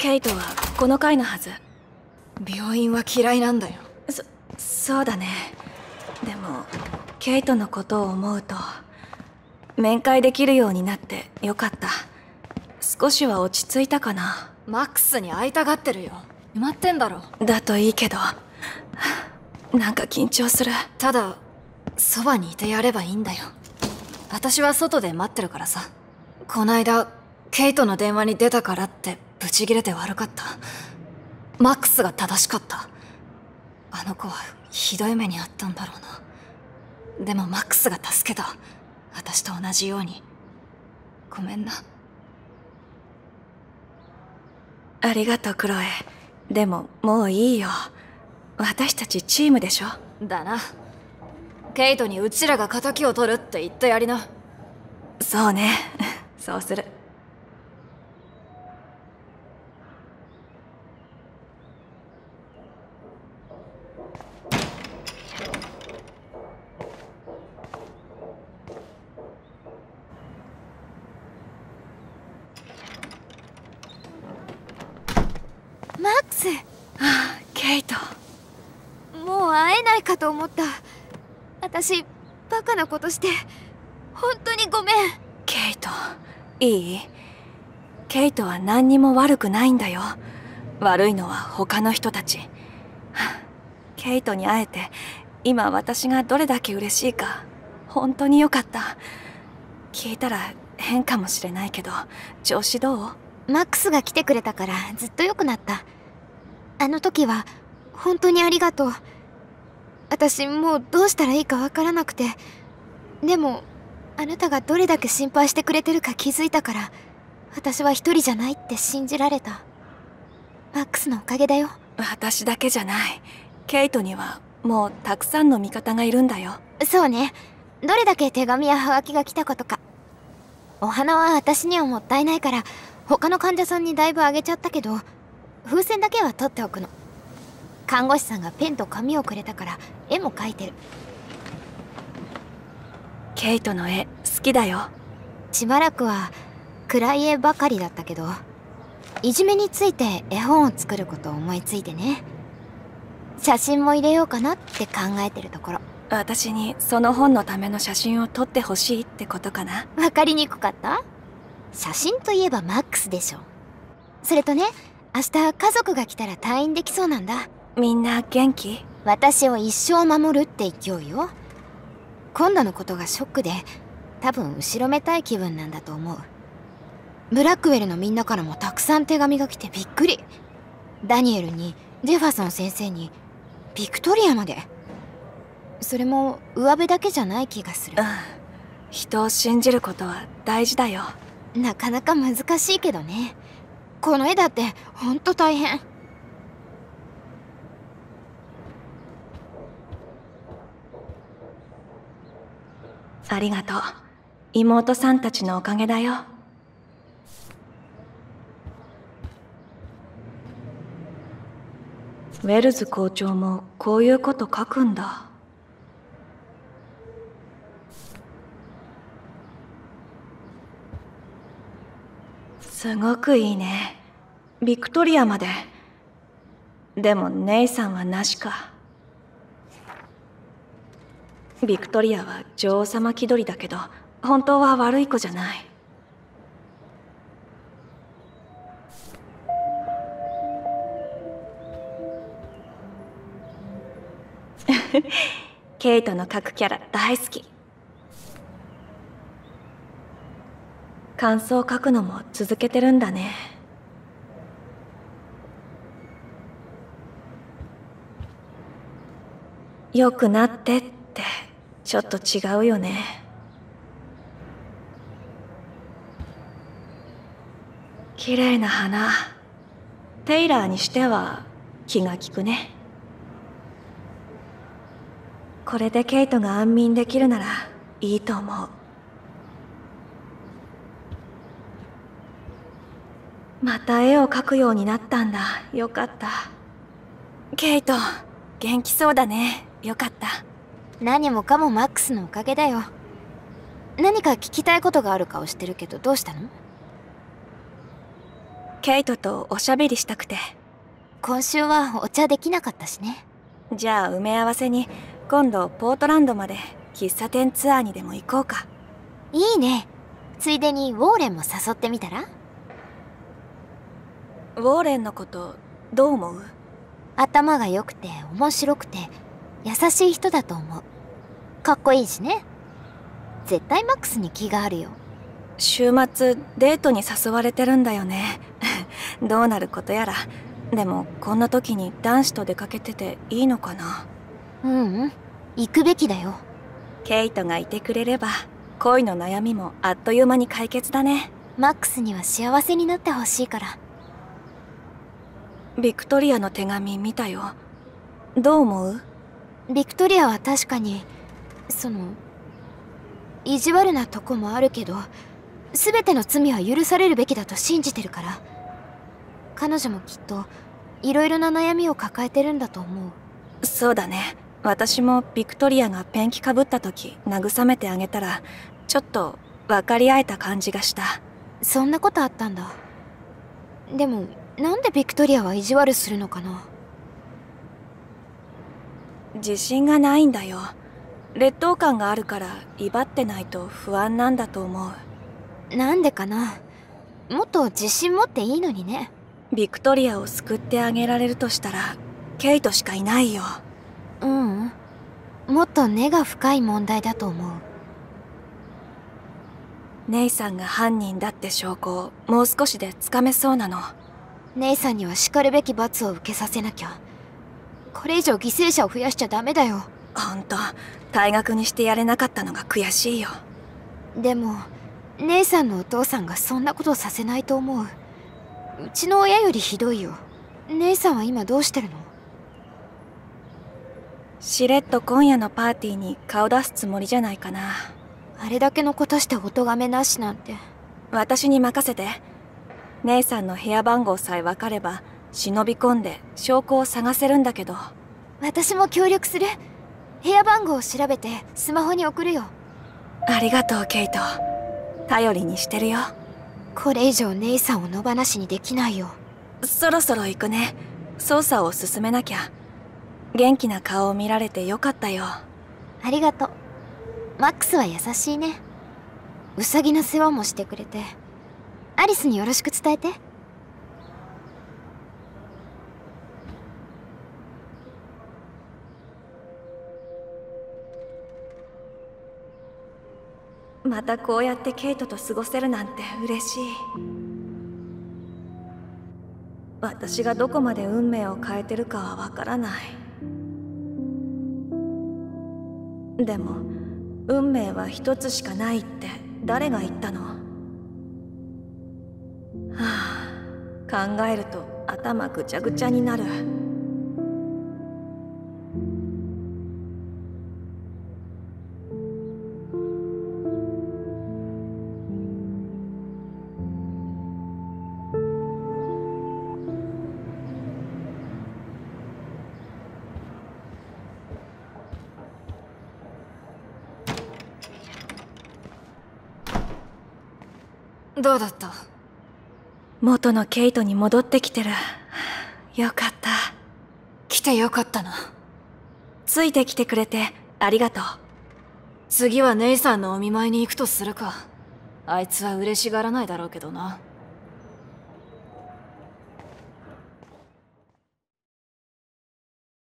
ケイトはこの階のはず。 病院は嫌いなんだよ。 そうだね。でもケイトのことを思うと面会できるようになってよかった。少しは落ち着いたかな。 マックスに会いたがってるよ。決まってんだろ。 だといいけど、なんか緊張する。 ただそばにいてやればいいんだよ。私は外で待ってるからさ。こないだケイトの電話に出たからってブチギレて悪かった。マックスが正しかった。あの子はひどい目にあったんだろうな。でもマックスが助けた。私と同じように。ごめんな。 ありがとうクロエ。でももういいよ。私たちチームでしょ。 だな。ケイトにうちらが仇を取るって言ってやりな。 そうね。そうする。 マックス。 ケイト。 もう会えないかと思った。私バカなことして本当にごめん。 ケイト、いい？ケイトは何にも悪くないんだよ。悪いのは他の人たち。ケイトに会えて今私がどれだけ嬉しいか。本当によかった。聞いたら変かもしれないけど調子どう？ マックスが来てくれたからずっと良くなった。あの時は本当にありがとう。私もうどうしたらいいかわからなくて。でもあなたがどれだけ心配してくれてるか気づいたから、私は一人じゃないって信じられた。マックスのおかげだよ。 私だけじゃない。ケイトにはもうたくさんの味方がいるんだよ。 そうね。どれだけ手紙やハガキが来たことか。お花は私にはもったいないから他の患者さんにだいぶあげちゃったけど、風船だけは取っておくの。看護師さんがペンと紙をくれたから絵も描いてる。 ケイトの絵好きだよ。 しばらくは暗い絵ばかりだったけど、いじめについて絵本を作ることを思いついてね。写真も入れようかなって考えてるところ。 私にその本のための写真を撮ってほしいってことかな。 わかりにくかった？写真といえばマックスでしょ。それとね、明日家族が来たら退院できそうなんだ。 みんな元気？ 私を一生守るって勢いよ。今度のことがショックで多分後ろめたい気分なんだと思う。ブラックウェルのみんなからもたくさん手紙が来てびっくり。ダニエルにジェファソン先生にビクトリアまで。それも上辺だけじゃない気がする。 人を信じることは大事だよ。 なかなか難しいけどね。この絵だってほんと大変。 ありがとう。妹さんたちのおかげだよ。ウェルズ校長もこういうこと書くんだ。すごくいいね。ビクトリアまで。でも姉さんはなしか。ビクトリアは女王様気取りだけど本当は悪い子じゃない。ケイトの描くキャラ大好き。感想を書くのも続けてるんだね。良くなってってちょっと違うよね。綺麗な花。テイラーにしては気が利くね。これでケイトが安眠できるならいいと思う。また絵を描くようになったんだ。よかった。ケイト、元気そうだね。よかった。 何もかもマックスのおかげだよ。何か聞きたいことがある顔してるけどどうしたの？ ケイトとおしゃべりしたくて。 今週はお茶できなかったしね。 じゃあ埋め合わせに今度ポートランドまで喫茶店ツアーにでも行こうか。 いいね。ついでにウォーレンも誘ってみたら？ ウォーレンのことどう思う？ 頭が良くて面白くて優しい人だと思う。かっこいいしね。絶対マックスに気があるよ。 週末デートに誘われてるんだよね。どうなることやら。でもこんな時に男子と出かけてていいのかな？ 行くべきだよ。 ケイトがいてくれれば恋の悩みもあっという間に解決だね。 マックスには幸せになってほしいから。 ビクトリアの手紙見たよ。どう思う？ ビクトリアは確かに意地悪なとこもあるけど、全ての罪は許されるべきだと信じてるから。彼女もきっといろいろな悩みを抱えてるんだと思う。 そうだね。私もビクトリアがペンキかぶった時慰めてあげたらちょっと分かり合えた感じがした。 そんなことあったんだ。でもなんでビクトリアは意地悪するのかな？ 自信がないんだよ。劣等感があるから威張ってないと不安なんだと思う。 なんでかな。もっと自信持っていいのにね。 ビクトリアを救ってあげられるとしたらケイトしかいないよ。 もっと根が深い問題だと思う。 姉さんが犯人だって証拠をもう少しでつかめそうなの。 姉さんには叱るべき罰を受けさせなきゃ。これ以上犠牲者を増やしちゃダメだよ。 ほんと退学にしてやれなかったのが悔しいよ。 でも姉さんのお父さんがそんなことさせないと思う。うちの親よりひどいよ。姉さんは今どうしてるの？ しれっと今夜のパーティーに顔出すつもりじゃないかな。 あれだけのことしてお咎めなしなんて。 私に任せて。姉さんの部屋番号さえ分かれば忍び込んで証拠を探せるんだけど。 私も協力する。部屋番号を調べてスマホに送るよ。 ありがとうケイト。頼りにしてるよ。 これ以上姉さんを野放しにできないよ。 そろそろ行くね。捜査を進めなきゃ。元気な顔を見られてよかったよ。 ありがとう。マックスは優しいね。ウサギの世話もしてくれて。アリスによろしく伝えて。 またこうやってケイトと過ごせるなんて嬉しい。私がどこまで運命を変えてるかはわからない。でも運命は一つしかないって誰が言ったの？はあ、考えると頭ぐちゃぐちゃになる。 どうだった？ 元のケイトに戻ってきてる。よかった。 来てよかったな。 ついてきてくれてありがとう。 次は姉さんのお見舞いに行くとするか。あいつは嬉しがらないだろうけどな。